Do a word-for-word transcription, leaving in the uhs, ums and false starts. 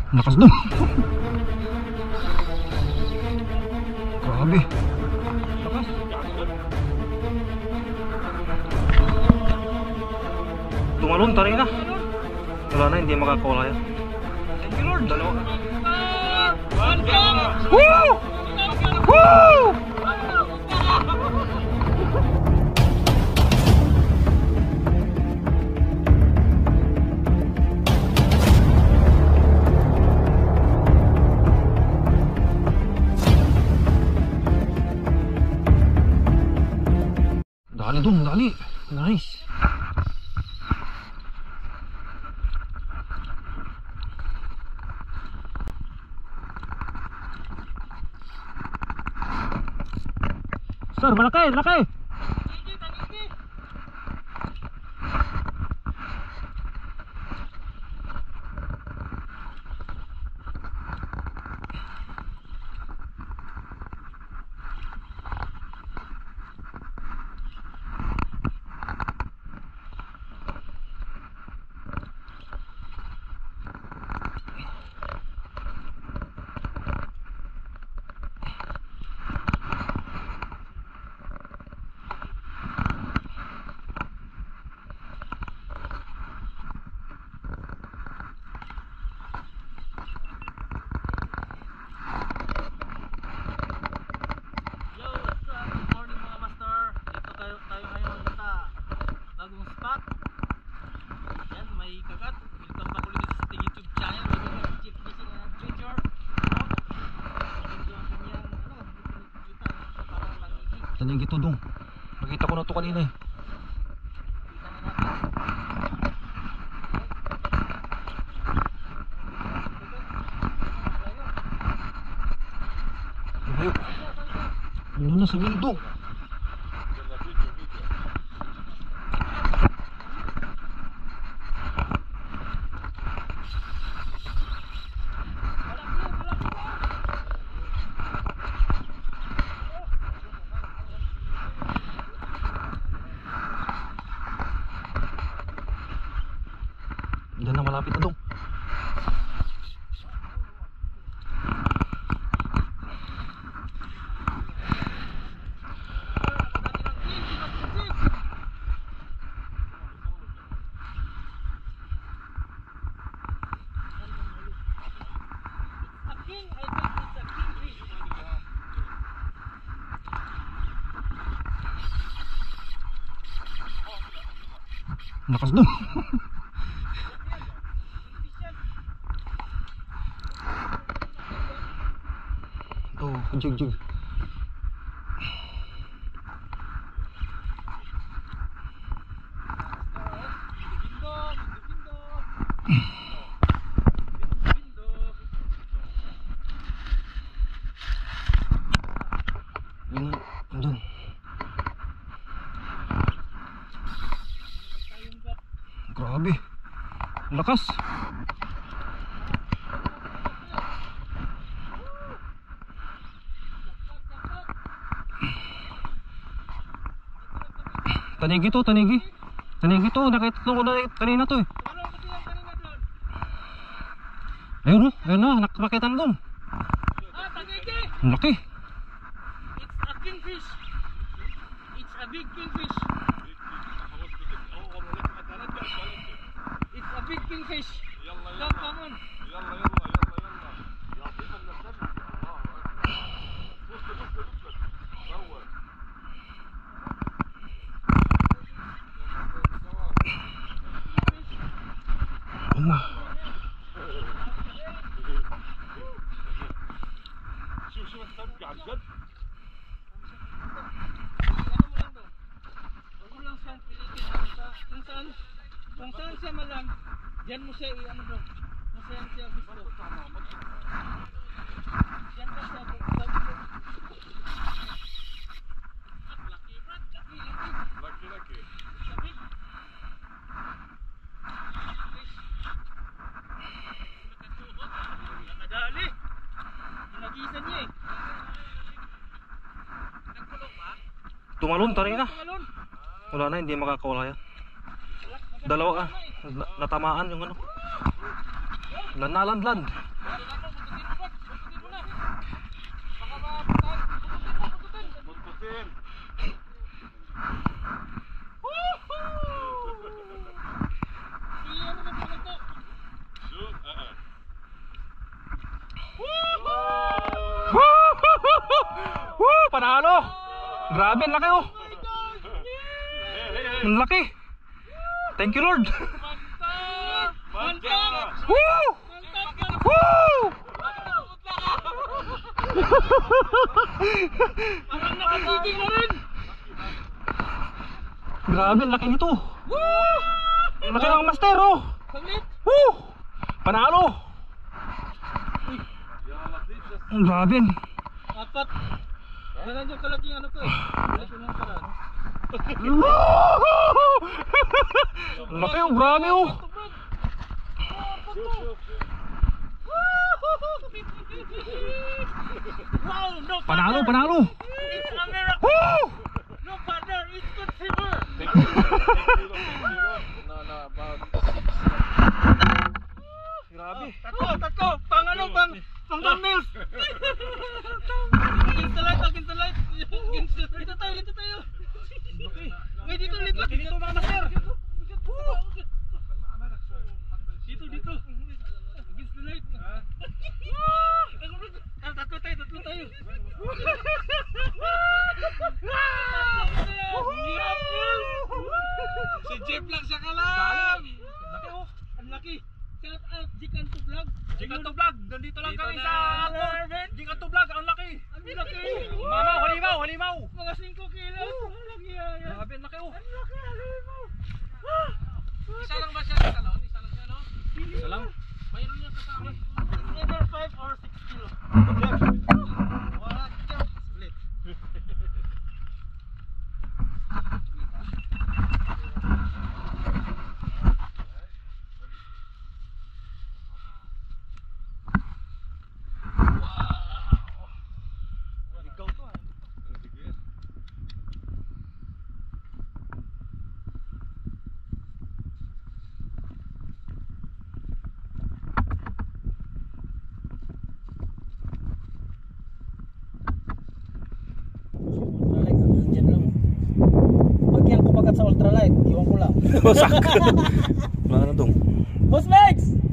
Lakas dong. Grabe. Lakas. Tumalon, tarik na. Wala na, hindi makakawala yan. Thank you Lord. Dalawa. Woo! Woo! Dali dong, dali. Nice. Sir, malaki, malaki. Tanigi to dong. Nakita ko na to kanina eh. Ayo. Ano na sa bundok? Diyan na malapit na dong. Lakas dong. Oh, jig jig. Yun, andun. Grabe. Lakas. Tanigi to, tanigi. Tanigi to, nakita ko na kanina to eh. Ayun oh, ayun na, nakakita na doon. Ah, tanigi! Laki. It's a kingfish. It's a big kingfish. It's a big kingfish. Come, come on. Allah. شوف شوف السمكة عن جد. Kung saan, kung saan siya malam, diyan mo siya i-ano bro. Kung saan siya gusto. Diyan ka siya gusto. Laki brad, laki, laki. Laki, laki. Sabit. Nakadali. Nagisan niya eh. Nagkulong ba? Tumalon, tarik na. Tumalon. Wala na, hindi makakawala yan. Dalawa ah, natamaan yung ano. Nanalandland. Woo! Panalo! Grabe, ang laki oh! Ang laki! Thank you Lord! Woo! Woo! Parang nakakigil na rin. Grabe, ang laki nito! Ang laki ng master oh! Saglit. Woo! Panalo! Ang grabe! Apat. Ganun yung kalaking ano ko eh. Ito lang para. Ang laki oh! Grabe oh! Wow, no Panalo! partner. Panalo! It's a miracle. Woo! No partner, it's good silver. No, no, about Grabe! Tatlo, tatlo. Pang ano, pang pang thumbnails. Against the light, against the light. Against the light. Dito tayo, dito tayo. May dito, dito. Dito mga master. Dito, dito. Against the light. Ah, tatlo tayo, tatlo tayo. Si Jeff lang sa kalam. Laki oh, ang laki. Shout out Jikanto Vlog. Jikanto Vlog, nandito lang Dito kami na, sa Mervin. Jikanto Vlog, ang laki. Ang laki. Mama, halimaw, halimaw. Mga singko kilos. Ang laki yan. Grabe, ang laki oh. Ang laki, halimaw. Isa lang ba siya sa talon? Isa lang siya, no? Isa lang? Mayroon niya kasama. It's either five or six kilo. Wala, Jeff. Split. Ultralight, andyan lang. Pag yan kumagat sa ultralight, iwan ko lang. Wasak! Wala na dong. Boss Max!